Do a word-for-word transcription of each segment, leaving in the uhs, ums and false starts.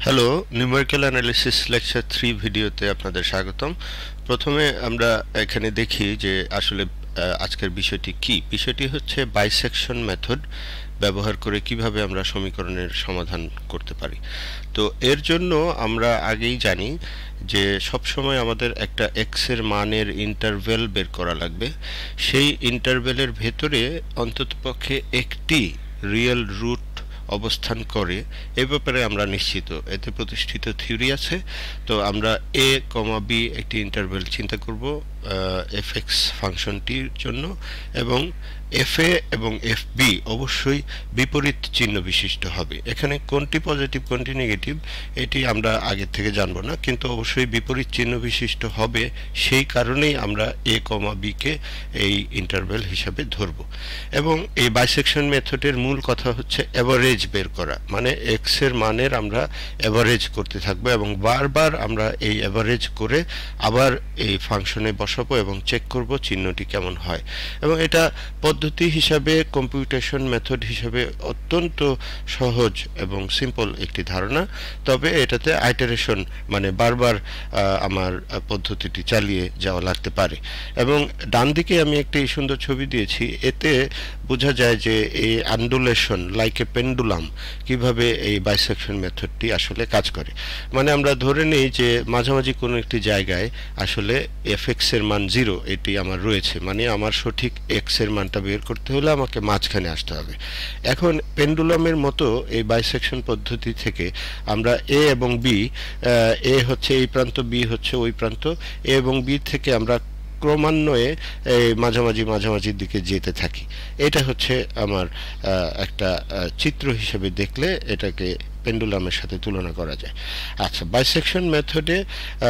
Hello, numerical analysis lecture three ভিডিওতে আপনাদের স্বাগতম। প্রথমে আমরা এখানে দেখি যে আসলে আজকের বিষয়টি কি। বিষয়টি হচ্ছে বাইসেকশন মেথড ব্যবহার করে কিভাবে আমরা সমীকরণের সমাধান করতে পারি। তো এর জন্য আমরা আগেই জানি যে সবসময় আমাদের একটা এক্স এর মানের ইন্টারভ্যাল বের করা লাগবে। সেই ইন্টারভ্যালের ভেতরে অন্ততপক্ষে একটি রিয়েল রুট অবস্থান করে এ ব্যাপারে আমরা নিশ্চিত। এতে প্রতিষ্ঠিত থিওরি আছে। তো আমরা এ কমা বি একটি ইন্টারভ্যাল চিন্তা করব এফ এক্স ফাংশনটির জন্য, এবং এফ এ এবং এফ বি অবশ্যই বিপরীত চিহ্ন বিশিষ্ট হবে। এখানে কোনটি পজিটিভ কোনটি নেগেটিভ এটি আমরা আগে থেকে জানবো না, কিন্তু অবশ্যই বিপরীত চিহ্ন বিশিষ্ট হবে। সেই কারণেই আমরা এ কমা বি কে এই ইন্টারভ্যাল হিসাবে ধরব। এবং এই বাইসেকশন মেথডের মূল কথা হচ্ছে এভারেজ বের করা, মানে এক্স এর মানের আমরা এভারেজ করতে থাকবো এবং বারবার আমরা এই এভারেজ করে আবার এই ফাংশনে বসাবো এবং চেক করব চিহ্নটি কেমন হয়। এবং এটা পদ্ধতি হিসাবে, কম্পিউটেশন মেথড হিসাবে অত্যন্ত সহজ এবং সিম্পল একটি ধারণা। তবে এটাতে আইটারেশন মানে বারবার আমার পদ্ধতিটি চালিয়ে যাওয়া লাগতে পারে। এবং ডান দিকে আমি একটি সুন্দর ছবি দিয়েছি। এতে বোঝা যায় যে এই আন্ডুলেশন লাইক এ পেন্ডুলাম কিভাবে এই বাইসেকশন মেথডটি আসলে কাজ করে। মানে আমরা ধরে নিই যে মাঝামাঝি কোনো একটি জায়গায় আসলে এফ এক্স এর মান জিরো এটি আমার রয়েছে, মানে আমার সঠিক এক্স এর মানটা বের করতে হলে আমাকে মাঝখানে আসতে হবে। এখন পেন্ডুলামের মতো এই বাইসেকশন পদ্ধতি থেকে আমরা এ এবং বি, এ হচ্ছে এই প্রান্ত, বি হচ্ছে ওই প্রান্ত, এ এবং বি থেকে আমরা ক্রমান্বয়ে মাঝামাঝি মাঝামাঝির দিকে যেতে থাকি। এটা হচ্ছে আমার একটা চিত্র হিসেবে দেখলে এটাকে পেন্ডুলামের সাথে তুলনা করা যায়। আচ্ছা, বাইসেকশন মেথডে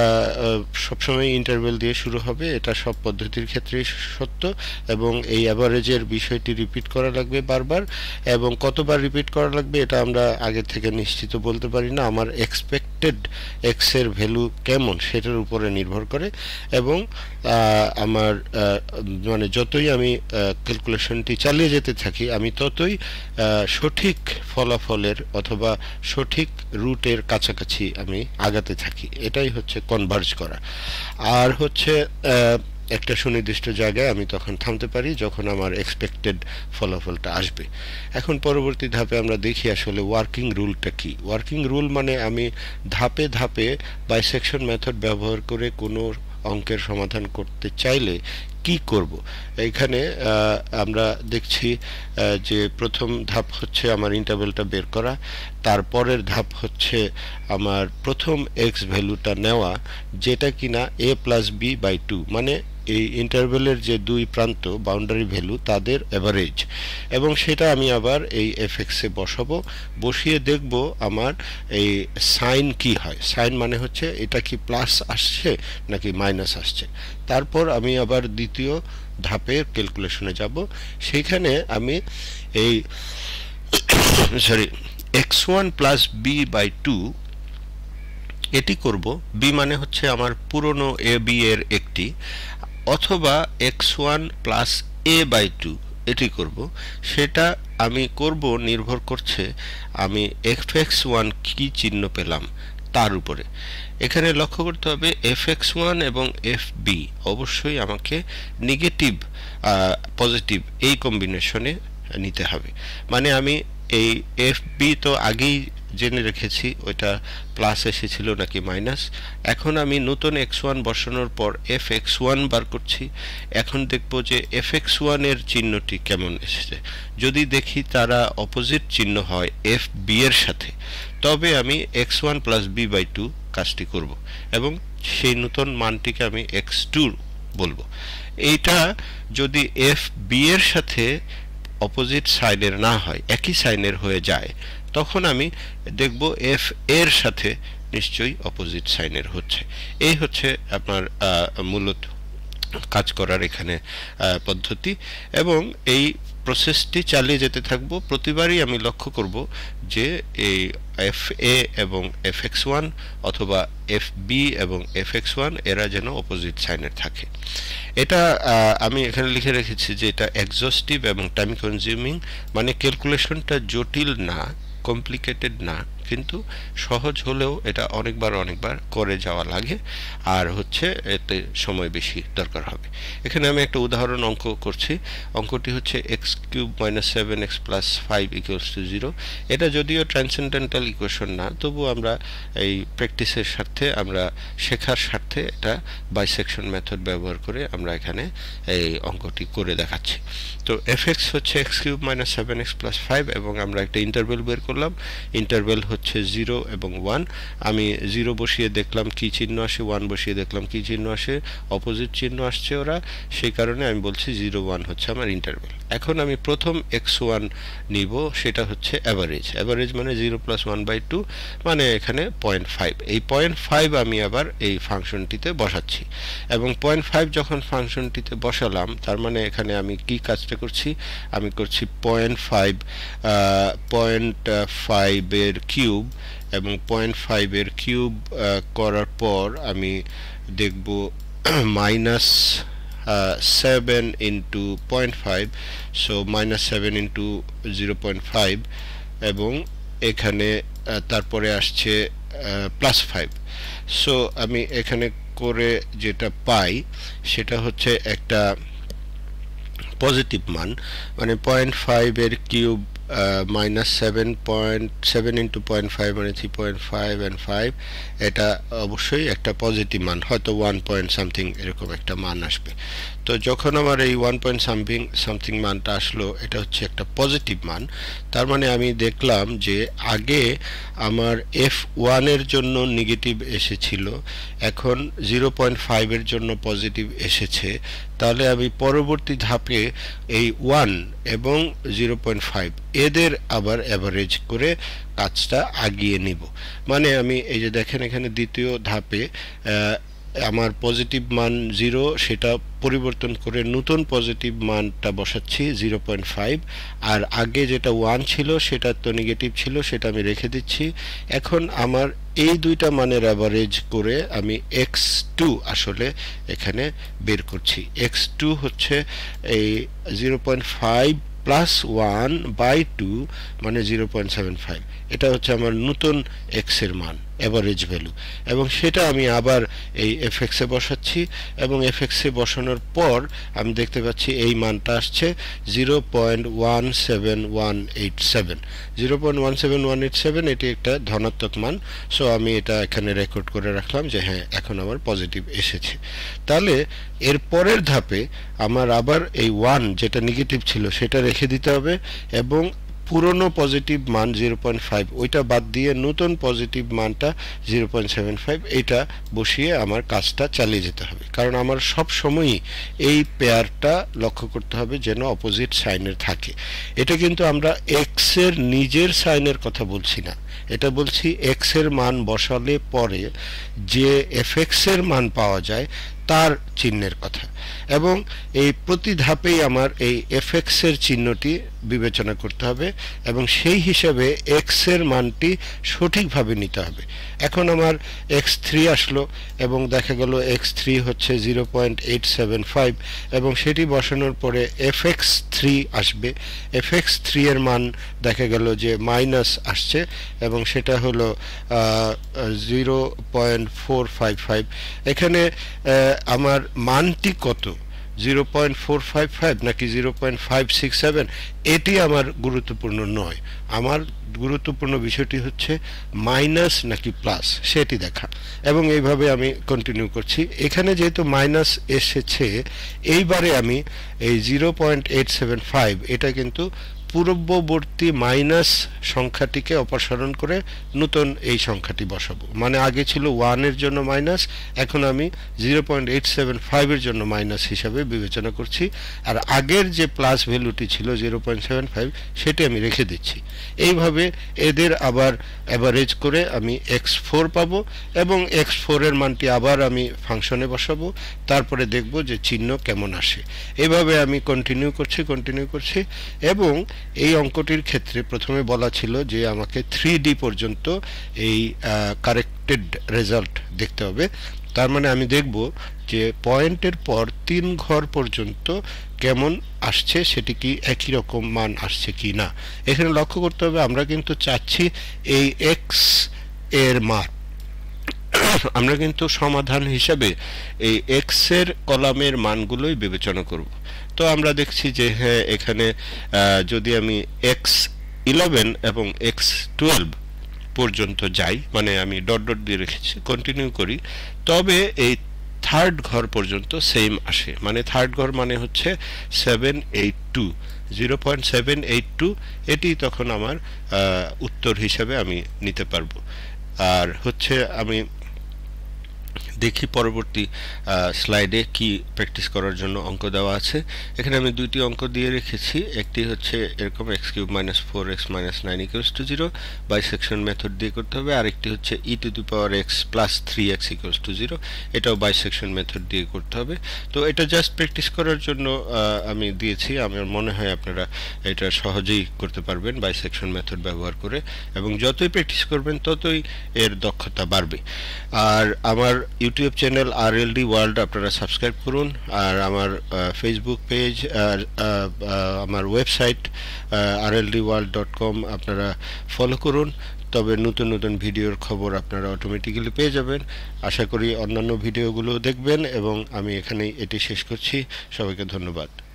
সবসময় ইন্টারভ্যাল দিয়ে শুরু হবে, এটা সব পদ্ধতির ক্ষেত্রেই সত্য। এবং এই অ্যাভারেজের বিষয়টি রিপিট করা লাগবে বারবার, এবং কতবার রিপিট করা লাগবে এটা আমরা আগে থেকে নিশ্চিত বলতে পারি না। আমার এক্সপেক্টেড এক্স এর ভ্যালু কেমন সেটার উপরে নির্ভর করে। এবং আমার মানে যতই আমি ক্যালকুলেশনটি চালিয়ে যেতে থাকি আমি ততই সঠিক ফলাফলের অথবা সঠিক রুটের কাছাকাছি আমি আগাতে থাকি। এটাই হচ্ছে কনভার্জ করা। আর হচ্ছে একটা সুনির্দিষ্ট জায়গায় আমি তখন থামতে পারি যখন আমার এক্সপেক্টেড ফলাফলটা আসবে। এখন পরবর্তী ধাপে আমরা দেখি আসলে ওয়ার্কিং রুলটা কি। ওয়ার্কিং রুল মানে আমি ধাপে ধাপে বাইসেকশন মেথড ব্যবহার করে কোনো অঙ্কের সমাধান করতে চাইলে কি করব। এইখানে আমরা দেখছি যে প্রথম ধাপ হচ্ছে আমার ইন্টারভ্যালটা বের করা, তারপরের ধাপ হচ্ছে আমার প্রথম এক্স ভ্যালুটা নেওয়া যেটা কিনা a plus b by two, মানে এই ইন্টারভ্যালের যে দুই প্রান্ত বাউন্ডারি ভ্যালু তাদের এভারেজ, এবং সেটা আমি আবার এই এফ এক্স এ বসাবো। বসিয়ে দেখব আমার এই সাইন কি হয়। সাইন মানে হচ্ছে এটা কি প্লাস আসছে নাকি মাইনাস আসছে। তারপর আমি আবার দ্বিতীয় ধাপের ক্যালকুলেশনে যাব। সেইখানে আমি এই sorry x one plus b by two এটি করব। বি মানে হচ্ছে আমার পুরনো এ বি এর একটি, অথবা x one plus a by two এটি করব। সেটা আমি করব নির্ভর করছে আমি এফ এক্স ওয়ান কী চিহ্ন পেলাম তার উপরে। এখানে লক্ষ্য করতে হবে এফ এক্স ওয়ান এবং এফ বি অবশ্যই আমাকে নেগেটিভ পজিটিভ এই কম্বিনেশনে নিতে হবে। মানে আমি এই এফ বি তো আগেই জেনে রেখেছি ওইটা প্লাস এসেছিল নাকি মাইনাস। এখন আমি নতুন এক্স ওয়ান বসানোর পর এফ এক্স ওয়ান বার করছি। এখন দেখব যে এফ এক্স ওয়ান এর চিহ্নটি কেমন এসেছে। যদি দেখি তারা অপোজিট চিহ্ন হয় এফ বি এর সাথে, তবে আমি x one plus b by two কাজটি করব এবং সেই নতুন মানটিকে আমি এক্স টু বলবো। এইটা যদি এফ বি এর সাথে অপোজিট সাইনের না হয়, একই সাইনের হয়ে যায়, তখন আমি দেখব এফ এর সাথে নিশ্চয়ই অপোজিট সাইনের হচ্ছে। এই হচ্ছে আপনার মূলত কাজ করার এখানে পদ্ধতি। এবং এই প্রসেসটি চালিয়ে যেতে থাকবো। প্রতিবারই আমি লক্ষ্য করব যে এই এফ এ এবং এফ এক্স ওয়ান অথবা এফ বি এবং এফ এক্স ওয়ান এরা যেন অপোজিট সাইনের থাকে। এটা আমি এখানে লিখে রেখেছি যে এটা এক্সস্টিভ এবং টাইম কনজিউমিং, মানে ক্যালকুলেশনটা জটিল না, কমপ্লিকেটেড না, কিন্তু সহজ হলেও এটা অনেকবার অনেকবার করে যাওয়া লাগে আর হচ্ছে এতে সময় বেশি দরকার হবে। এখানে আমি একটা উদাহরণ অঙ্ক করছি। অঙ্কটি হচ্ছে x cube minus seven x plus five equals to zero. এটা যদিও ট্রান্সেন্ডেন্টাল ইকুয়েশন না, তবু আমরা এই প্র্যাকটিসের স্বার্থে, আমরা শেখার স্বার্থে এটা বাইসেকশন মেথড ব্যবহার করে আমরা এখানে এই অঙ্কটি করে দেখাচ্ছি। তো এফ এক্স হচ্ছে x cube minus seven x plus five এবং আমরা একটা ইন্টারভেল বের করলাম। ইন্টারভেল হচ্ছে জিরো এবং ওয়ান। আমি জিরো বসিয়ে দেখলাম কি চিহ্ন আসে, ওয়ান বসিয়ে দেখলাম কি চিহ্ন আসে, অপোজিট চিহ্ন আসছে ওরা, সেই কারণে আমি বলছি জিরো ওয়ান হচ্ছে আমার ইন্টারভেল। এখন আমি প্রথম এক্স ওয়ান নিব, সেটা হচ্ছে অ্যাভারেজ। অ্যাভারেজ মানে zero plus one by two, মানে এখানে পয়েন্ট ফাইভ। এই পয়েন্ট ফাইভ আমি আবার এই ফাংশনটিতে বসাচ্ছি এবং পয়েন্ট ফাইভ যখন ফাংশনটিতে বসালাম, তার মানে এখানে আমি কি কাজটা করছি, আমি করছি পয়েন্ট ফাইভ পয়েন্ট ফাইভের কিউব এবং পয়েন্ট ফাইভের কিউব করার পর আমি দেখব minus seven into point five, so minus seven into zero point five এবং এখানে তারপরে আসছে প্লাস ফাইভ। সো আমি এখানে করে যেটা পাই সেটা হচ্ছে একটা পজিটিভ মান, মানে পয়েন্ট ফাইভের cube minus seven point seven into point five মানে three point five and five. এটা অবশ্যই একটা পজিটিভ মান, হয়তো ওয়ান পয়েন্ট সামথিং এরকম একটা মান আসবে। তো যখন আমার এই ওয়ান পয়েন্ট সামথিং সামথিং মানটা আসলো, এটা হচ্ছে একটা পজিটিভ মান। তার মানে আমি দেখলাম যে আগে আমার এফ ওয়ানের জন্য নেগেটিভ এসেছিল, এখন জিরো পয়েন্ট ফাইভের জন্য পজিটিভ এসেছে। তাহলে আমি পরবর্তী ধাপে এই ওয়ান এবং জিরো পয়েন্ট ফাইভ এদের আবার অ্যাভারেজ করে কাজটা আগিয়ে নিব। মানে আমি এই যে দেখেন এখানে দ্বিতীয় ধাপে আমার পজিটিভ মান জিরো, সেটা পরিবর্তন করে নতুন পজিটিভ মানটা বসাচ্ছি জিরো পয়েন্ট ফাইভ, আর আগে যেটা ওয়ান ছিল সেটা তো নেগেটিভ ছিল, সেটা আমি রেখে দিচ্ছি। এখন আমার এই দুইটা মানের অ্যাভারেজ করে আমি এক্স টু আসলে এখানে বের করছি। এক্স টু হচ্ছে এই zero point five plus one by two মানে জিরো পয়েন্ট সেভেন ফাইভ। এটা হচ্ছে আমার নতুন এক্সের মান, অ্যাভারেজ ভ্যালু, এবং সেটা আমি আবার এই এফ এক্সে বসাচ্ছি এবং এফ এক্সে বসানোর পর আমি দেখতে পাচ্ছি এই মানটা আসছে zero point one seven one eight seven. Zero point one seven one eight seven এটি একটা ধনাত্মক মান। সো আমি এটা এখানে রেকর্ড করে রাখলাম যে হ্যাঁ এখন আমার পজিটিভ এসেছে। তাহলে এর পরের ধাপে আমার আবার এই ওয়ান যেটা নেগেটিভ ছিল সেটা রেখে দিতে হবে এবং পুরনো পজিটিভ মান জিরো পয়েন্ট ফাইভ ওইটা বাদ দিয়ে নতুন পজিটিভ মানটা জিরো পয়েন্ট সেভেন ফাইভ এইটা বসিয়ে আমার কাজটা চালিয়ে যেতে হবে। কারণ আমার সব সময়ই এই পেয়ারটা লক্ষ্য করতে হবে যেন অপোজিট সাইনের থাকে। এটা কিন্তু আমরা এক্স এর নিজের সাইনের কথা বলছি না, এটা বলছি এক্স এর মান বসালে পরে যে এফ এক্স এর মান পাওয়া যায় তার চিহ্নের কথা। এবং এই প্রতি ধাপেই আমার এই এফ এক্স এর চিহ্নটি বিবেচনা করতে হবে এবং সেই হিসাবে এক্স এর মানটি সঠিকভাবে নিতে হবে। এখন আমার এক্স থ্রি আসলো এবং দেখা গেল এক্স থ্রি হচ্ছে zero point eight seven five এবং সেটি বসানোর পরে এফ এক্স থ্রি আসবে। এফ এক্স থ্রি এর মান দেখা গেল যে মাইনাস আসছে এবং সেটা হলো zero point four five five. এখানে আমার মানটি কত, zero point four five five নাকি zero point five six seven, এটি আমার গুরুত্বপূর্ণ নয়। আমার গুরুত্বপূর্ণ বিষয়টি হচ্ছে মাইনাস নাকি প্লাস সেটি দেখা, এবং এইভাবে আমি কন্টিনিউ করছি। এখানে যেহেতু মাইনাস এসেছে, এইবারে আমি এই zero point eight seven five এটা কিন্তু পূর্ববর্তী মাইনাস সংখ্যাটিকে অপসারণ করে নতুন এই সংখ্যাটি বসাবো। মানে আগে ছিল ওয়ানের জন্য মাইনাস, এখন আমি জিরো পয়েন্ট এইট সেভেন ফাইভের জন্য মাইনাস হিসাবে বিবেচনা করছি, আর আগের যে প্লাস ভ্যালুটি ছিল জিরো পয়েন্ট সেভেন ফাইভ সেটি আমি রেখে দিচ্ছি। এইভাবে এদের আবার অ্যাভারেজ করে আমি এক্স ফোর পাবো এবং এক্স ফোরের মানটি আবার আমি ফাংশনে বসাবো, তারপরে দেখব যে চিহ্ন কেমন আসে। এইভাবে আমি কন্টিনিউ করছি কন্টিনিউ করছি এবং এই অঙ্কটির ক্ষেত্রে প্রথমে বলা ছিল যে আমাকে থ্রি ডি পর্যন্ত এই কারেক্টেড রেজাল্ট দেখতে হবে। তার মানে আমি দেখব যে পয়েন্টের পর তিন ঘর পর্যন্ত কেমন আসছে, সেটি কি একই রকম মান আসছে কি না। এখানে লক্ষ্য করতে হবে আমরা কিন্তু চাচ্ছি এই এক্স এর মান, আমরা কিন্তু সমাধান হিসাবে এই এক্স এর কলামের মানগুলোই বিবেচনা করব। তো আমরা দেখছি যে হ্যাঁ এখানে যদি আমি এক্স ইলেভেন এবং এক্স টুয়েলভ পর্যন্ত যাই, মানে আমি ডট ডট দিয়ে রেখেছি, কন্টিনিউ করি, তবে এই থার্ড ঘর পর্যন্ত সেম আসে। মানে থার্ড ঘর মানে হচ্ছে seven eight two, zero point seven eight two, এটি তখন আমার উত্তর হিসাবে আমি নিতে পারবো। আর হচ্ছে আমি দেখি পরবর্তী স্লাইডে কি প্র্যাকটিস করার জন্য অঙ্ক দেওয়া আছে। এখানে আমি দুইটি অঙ্ক দিয়ে রেখেছি, একটি হচ্ছে এরকম x cube minus four x minus nine equals to zero bisection method দিয়ে করতে হবে, আরেকটি হচ্ছে e to the power x plus three x equals to zero, এটাও বাইসেকশন মেথড দিয়ে করতে হবে। তো এটা জাস্ট প্র্যাকটিস করার জন্য আমি দিয়েছি, আমার মনে হয় আপনারা এটা সহজেই করতে পারবেন বাইসেকশন মেথড ব্যবহার করে, এবং যতই প্র্যাকটিস করবেন ততই এর দক্ষতা বাড়বে। আর আমার YouTube channel R L D world আপনারা সাবস্ক্রাইব করুন, আর আমার ফেসবুক পেজ আর আমার website R L D world dot com আপনারা ফলো করুন, তবে নতুন নতুন ভিডিওর খবর আপনারা অটোমেটিক্যালি পেয়ে যাবেন। আশা করি অন্যান্য ভিডিওগুলো দেখবেন, এবং আমি এখানেই এটি শেষ করছি। সবাইকে ধন্যবাদ।